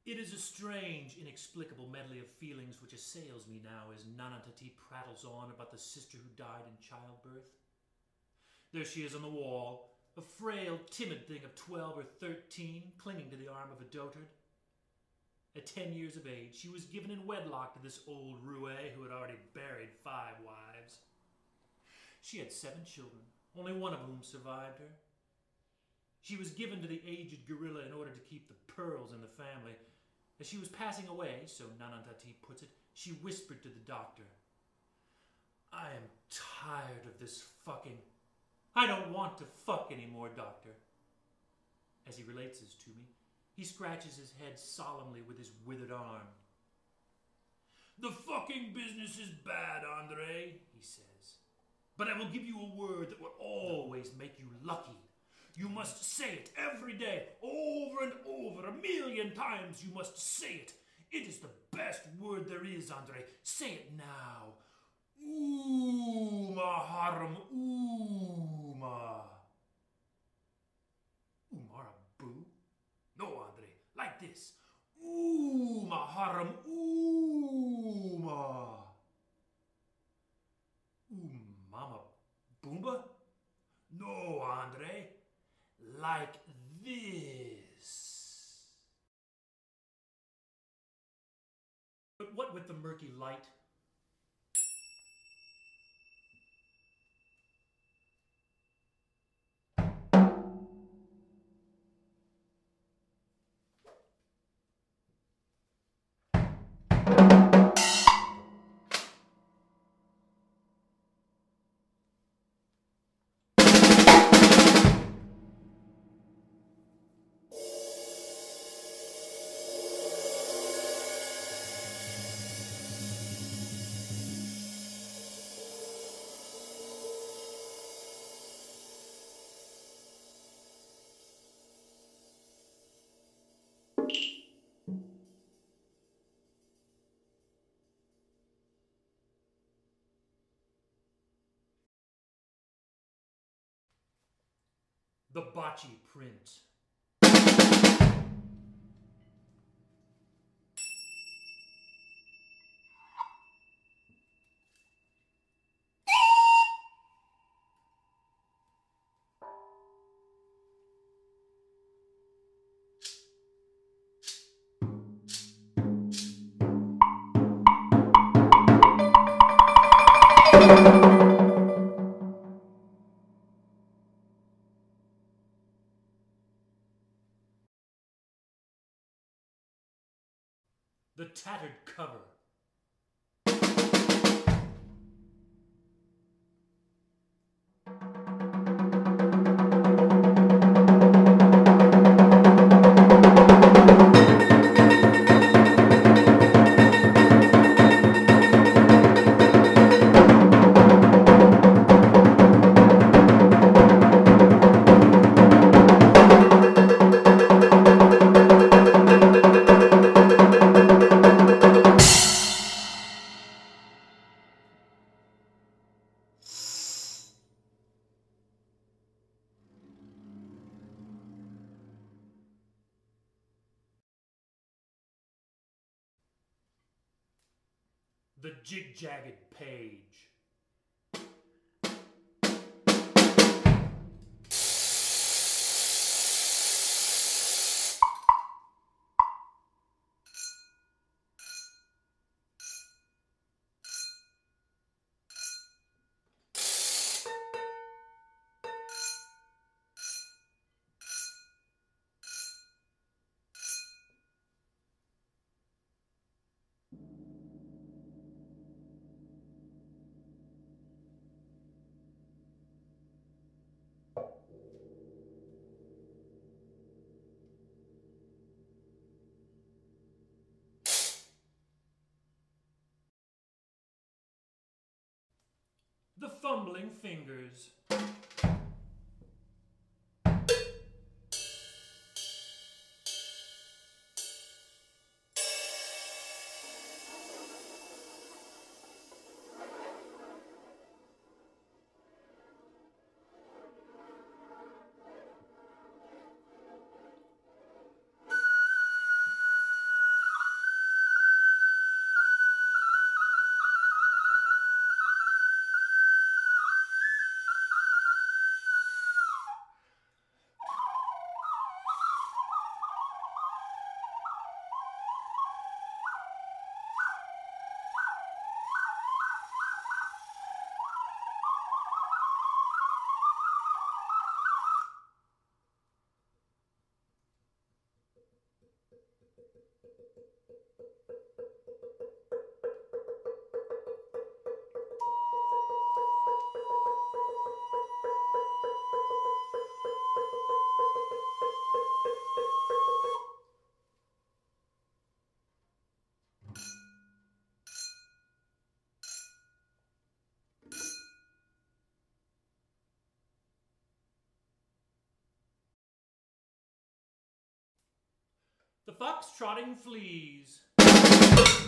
It is a strange, inexplicable medley of feelings which assails me now as Nanantatee prattles on about the sister who died in childbirth. There she is on the wall, a frail, timid thing of 12 or 13, clinging to the arm of a dotard. At 10 years of age, she was given in wedlock to this old roué who had already buried 5 wives. She had 7 children, only one of whom survived her. She was given to the aged gorilla in order to keep the pearls in the family. As she was passing away, so Nanantatee puts it, she whispered to the doctor, "I am tired of this fucking. I don't want to fuck anymore, doctor." As he relates this to me, he scratches his head solemnly with his withered arm. "The fucking business is bad, Endree," he says. "But I will give you a word that will always make you lucky. You must say it every day, over and over, 1,000,000 times you must say it. It is the best word there is, Endree. Say it now. Oomaharumooma. Oomaharumooma? No, Endree, like this. Oomaharumooma. Oomaharumooma? No, Endree. Like this. But what with the murky light? The botchy print. The tattered cover. The jig-jagged page. The fumbling fingers. The fox-trotting fleas.